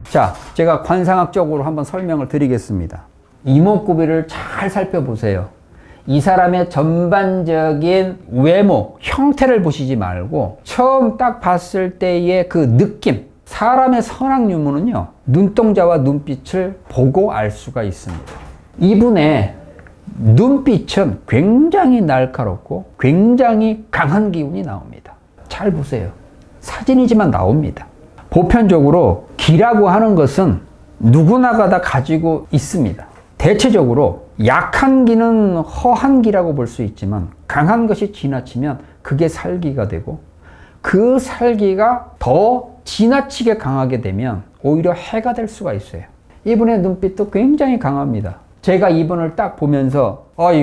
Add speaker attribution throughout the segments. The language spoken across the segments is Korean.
Speaker 1: 자, 제가 관상학적으로 한번 설명을 드리겠습니다. 이목구비를 잘 살펴보세요. 이 사람의 전반적인 외모, 형태를 보시지 말고 처음 딱 봤을 때의 그 느낌, 사람의 선악 유무는요, 눈동자와 눈빛을 보고 알 수가 있습니다. 이분의 눈빛은 굉장히 날카롭고 굉장히 강한 기운이 나옵니다. 잘 보세요. 사진이지만 나옵니다. 보편적으로 기라고 하는 것은 누구나가 다 가지고 있습니다. 대체적으로 약한 기는 허한 기라고 볼 수 있지만 강한 것이 지나치면 그게 살기가 되고, 그 살기가 더 지나치게 강하게 되면 오히려 해가 될 수가 있어요. 이분의 눈빛도 굉장히 강합니다. 제가 이분을 딱 보면서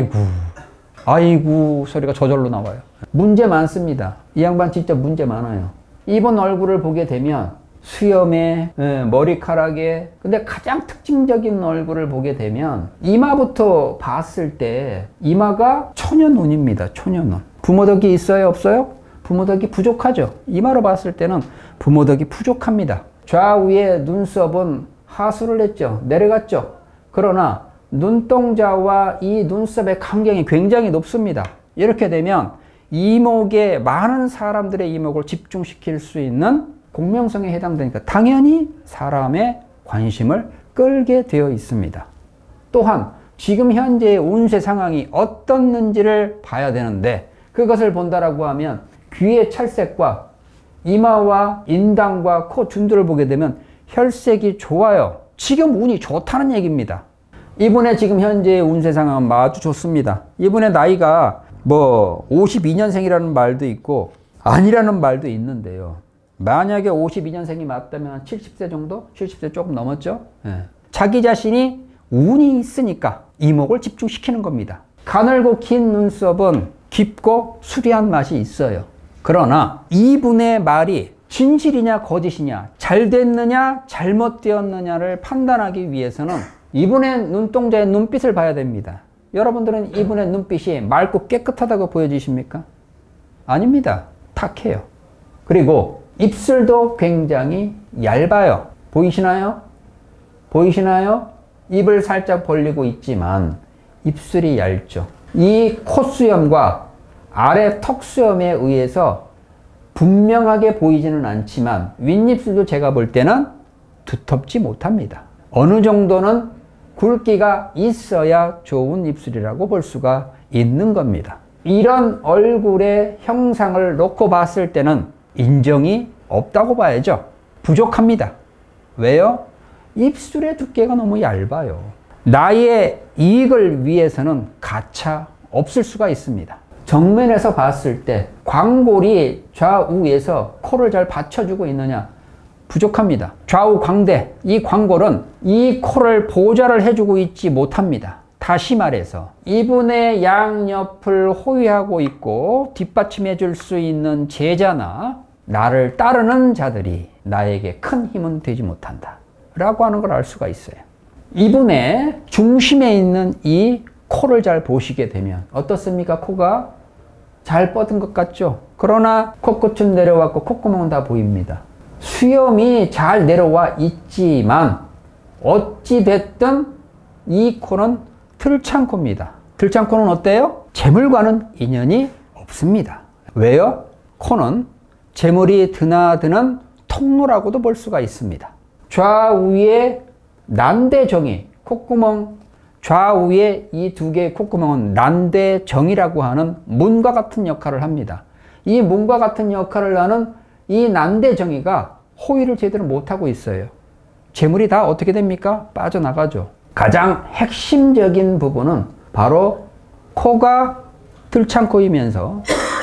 Speaker 1: 아이고 소리가 저절로 나와요. 문제 많습니다. 이 양반 진짜 문제 많아요. 이분 얼굴을 보게 되면 수염에 머리카락에, 근데 가장 특징적인 얼굴을 보게 되면 이마부터 봤을 때 이마가 초년운입니다. 초년운. 부모덕이 있어요? 없어요? 부모덕이 부족하죠. 이마로 봤을 때는 부모덕이 부족합니다. 좌우의 눈썹은 하수를 했죠. 내려갔죠. 그러나 눈동자와 이 눈썹의 간격이 굉장히 높습니다. 이렇게 되면 이목에, 많은 사람들의 이목을 집중시킬 수 있는 공명성에 해당되니까 당연히 사람의 관심을 끌게 되어 있습니다. 또한 지금 현재의 운세 상황이 어떻는지를 봐야 되는데, 그것을 본다라고 하면 귀의 찰색과 이마와 인당과 코 준두를 보게 되면 혈색이 좋아요. 지금 운이 좋다는 얘기입니다. 이분의 지금 현재의 운세 상황은 아주 좋습니다. 이분의 나이가 뭐 52년생이라는 말도 있고 아니라는 말도 있는데요. 만약에 52년생이 맞다면 70세 정도? 70세 조금 넘었죠? 네. 자기 자신이 운이 있으니까 이목을 집중시키는 겁니다. 가늘고 긴 눈썹은 깊고 수려한 맛이 있어요. 그러나 이분의 말이 진실이냐 거짓이냐, 잘 됐느냐 잘못되었느냐를 판단하기 위해서는 이분의 눈동자의 눈빛을 봐야 됩니다. 여러분들은 이분의 눈빛이 맑고 깨끗하다고 보여지십니까? 아닙니다. 탁해요. 그리고 입술도 굉장히 얇아요. 보이시나요? 보이시나요? 입을 살짝 벌리고 있지만 입술이 얇죠. 이 콧수염과 아래 턱수염에 의해서 분명하게 보이지는 않지만 윗입술도 제가 볼 때는 두텁지 못합니다. 어느 정도는 굵기가 있어야 좋은 입술이라고 볼 수가 있는 겁니다. 이런 얼굴의 형상을 놓고 봤을 때는 인정이 없다고 봐야죠. 부족합니다. 왜요? 입술의 두께가 너무 얇아요. 나의 이익을 위해서는 가차 없을 수가 있습니다. 정면에서 봤을 때 광골이 좌우에서 코를 잘 받쳐주고 있느냐? 부족합니다. 좌우 광대, 이 광골은 이 코를 보좌를 해주고 있지 못합니다. 다시 말해서 이분의 양옆을 호위하고 있고 뒷받침해 줄 수 있는 제자나 나를 따르는 자들이 나에게 큰 힘은 되지 못한다 라고 하는 걸 알 수가 있어요. 이분의 중심에 있는 이 코를 잘 보시게 되면 어떻습니까? 코가 잘 뻗은 것 같죠? 그러나 코끝은 내려왔고 콧구멍은 다 보입니다. 수염이 잘 내려와 있지만 어찌 됐든 이 코는 들창코입니다. 들창코는 어때요? 재물과는 인연이 없습니다. 왜요? 코는 재물이 드나드는 통로라고도 볼 수가 있습니다. 좌우의 난대정이, 콧구멍 좌우의 이 두 개의 콧구멍은 난대정이라고 하는 문과 같은 역할을 합니다. 이 문과 같은 역할을 하는 이 난대정이가 호위를 제대로 못하고 있어요. 재물이 다 어떻게 됩니까? 빠져나가죠. 가장 핵심적인 부분은 바로 코가 들창코이면서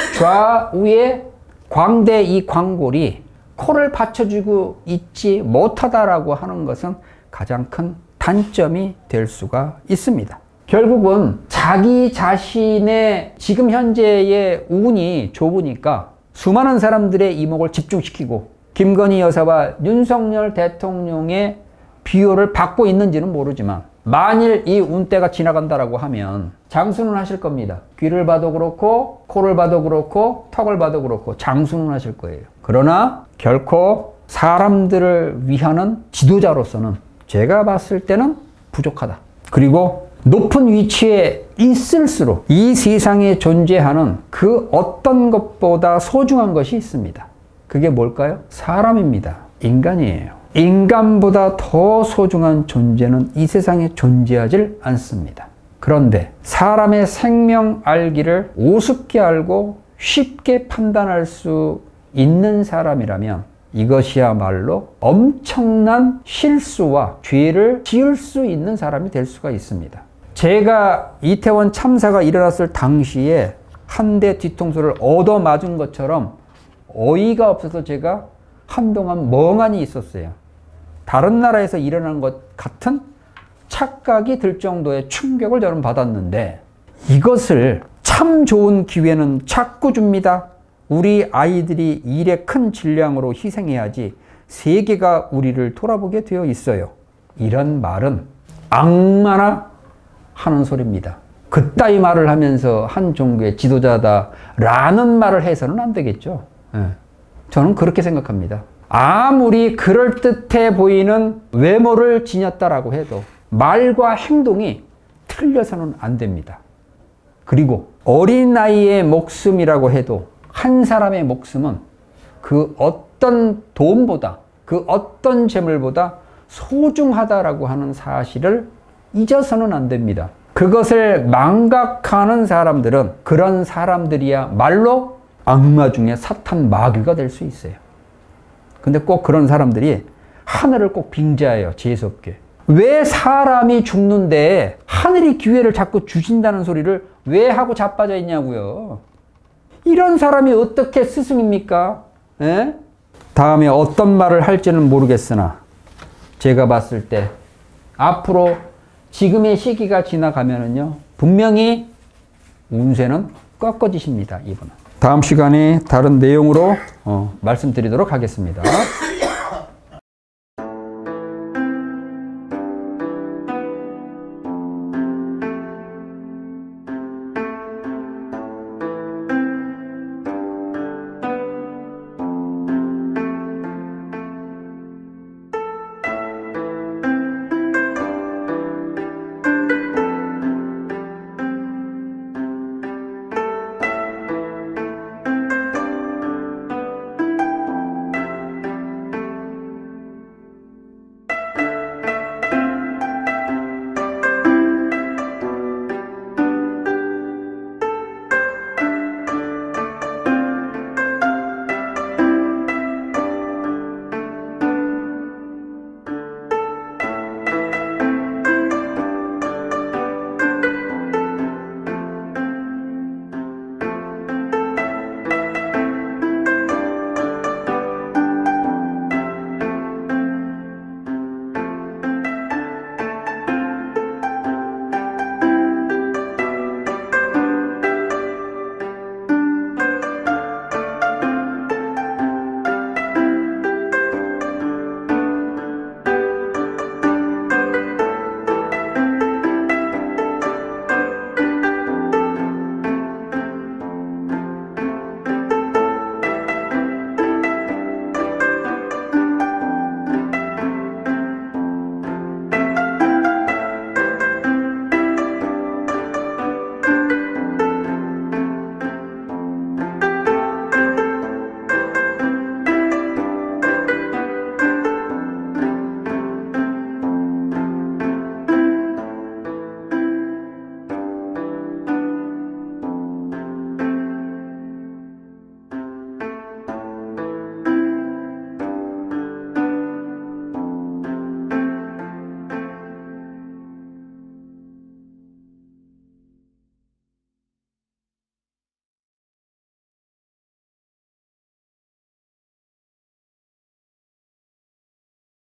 Speaker 1: 좌우의 광대 이 광골이 코를 받쳐주고 있지 못하다라고 하는 것은 가장 큰 단점이 될 수가 있습니다. 결국은 자기 자신의 지금 현재의 운이 좁으니까 수많은 사람들의 이목을 집중시키고 김건희 여사와 윤석열 대통령의 비호를 받고 있는지는 모르지만 만일 이 운때가 지나간다라고 하면 장수는 하실 겁니다. 귀를 봐도 그렇고 코를 봐도 그렇고 턱을 봐도 그렇고 장수는 하실 거예요. 그러나 결코 사람들을 위하는 지도자로서는 제가 봤을 때는 부족하다. 그리고 높은 위치에 있을수록 이 세상에 존재하는 그 어떤 것보다 소중한 것이 있습니다. 그게 뭘까요? 사람입니다. 인간이에요. 인간보다 더 소중한 존재는 이 세상에 존재하질 않습니다. 그런데 사람의 생명 알기를 우습게 알고 쉽게 판단할 수 있는 사람이라면 이것이야말로 엄청난 실수와 죄를 지을 수 있는 사람이 될 수가 있습니다. 제가 이태원 참사가 일어났을 당시에 한 대 뒤통수를 얻어맞은 것처럼 어이가 없어서 제가 한동안 멍하니 있었어요. 다른 나라에서 일어난 것 같은 착각이 들 정도의 충격을 저는 받았는데 이것을 참 좋은 기회는 자꾸 줍니다. 우리 아이들이 일의 큰 질량으로 희생해야지 세계가 우리를 돌아보게 되어 있어요. 이런 말은 악마나 하는 소리입니다. 그따위 말을 하면서 한 종교의 지도자다라는 말을 해서는 안 되겠죠. 저는 그렇게 생각합니다. 아무리 그럴듯해 보이는 외모를 지녔다라고 해도 말과 행동이 틀려서는 안 됩니다. 그리고 어린 나이의 목숨이라고 해도 한 사람의 목숨은 그 어떤 돈보다 그 어떤 재물보다 소중하다라고 하는 사실을 잊어서는 안 됩니다. 그것을 망각하는 사람들은 그런 사람들이야말로 악마 중에 사탄 마귀가 될 수 있어요. 근데 꼭 그런 사람들이 하늘을 꼭 빙자해요. 재수없게. 왜 사람이 죽는데 하늘이 기회를 자꾸 주신다는 소리를 왜 하고 자빠져 있냐고요. 이런 사람이 어떻게 스승입니까? 에? 다음에 어떤 말을 할지는 모르겠으나 제가 봤을 때 앞으로 지금의 시기가 지나가면은요 분명히 운세는 꺾어지십니다. 이분은. 다음 시간에 다른 내용으로 말씀드리도록 하겠습니다.